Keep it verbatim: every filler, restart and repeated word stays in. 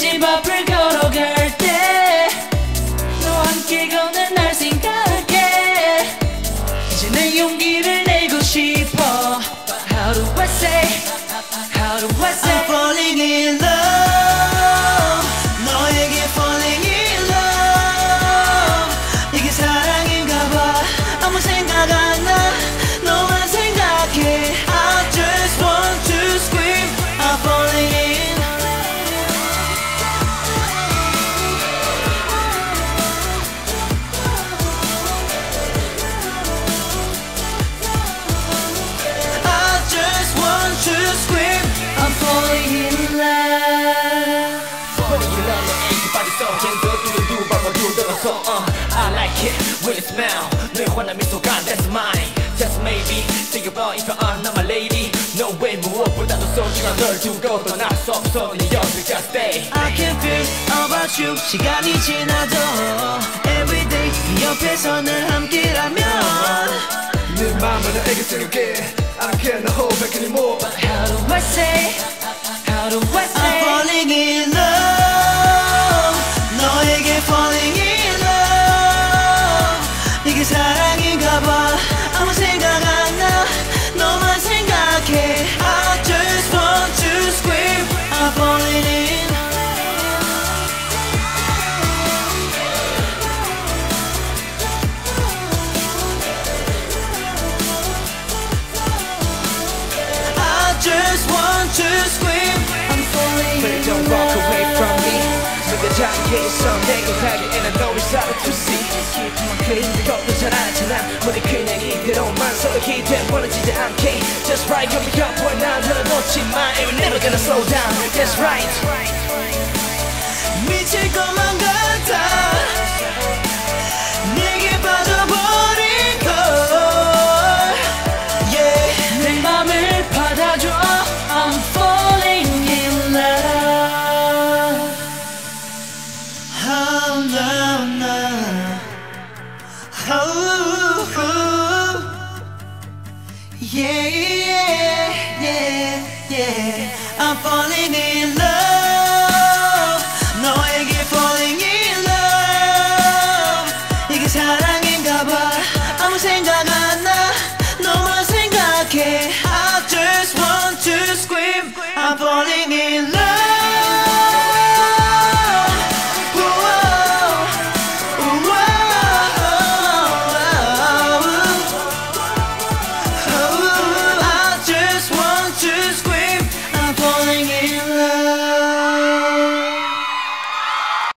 집 앞을 걸어갈 때 너와 함께 걷는 날 생각해 이제 내 용기를 내고 싶어 How do I say How do I say I'm falling in love 너에게 falling in love 이게 사랑인가 봐 아무 생각 안 나 너만 생각해 I just want to scream I'm falling in I just want to scream I'm falling in love Falling in love 너 애기 빠졌어 캔도 두루두 밟아 두들어서 uh, I like it when you smile 너의 환한 미소가 that's mine Just maybe think about if you're not my lady No way 무엇보다도 소중한 널 두고 떠날 수 없어 네 옆에 just stay I can feel about you 시간이 지나도 Everyday 네 옆에서 늘 함께라면 네 맘을 너에게 생각해 I don't care no hold back anymore But how do I say How do I say I'm falling in love 너에게 falling in love 이게 사랑인가 봐 아무 생각 안 나 너만 생각해 I just want to scream I'm falling in I just want to scream I'm falling Please in don't walk away from me love 내가 잠겨 있어 내가 가게 and I know it's hard to see 그런 것도 잘 알잖아 모두 그냥 이대로만 서로 기대 멀어지지 않게 Just right, you'll be up for now 들어놓지 마 It will never gonna slow down That's right